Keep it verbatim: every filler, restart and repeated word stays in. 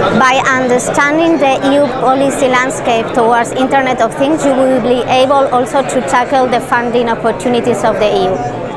By understanding the E U policy landscape towards Internet of Things, you will be able also to tackle the funding opportunities of the E U.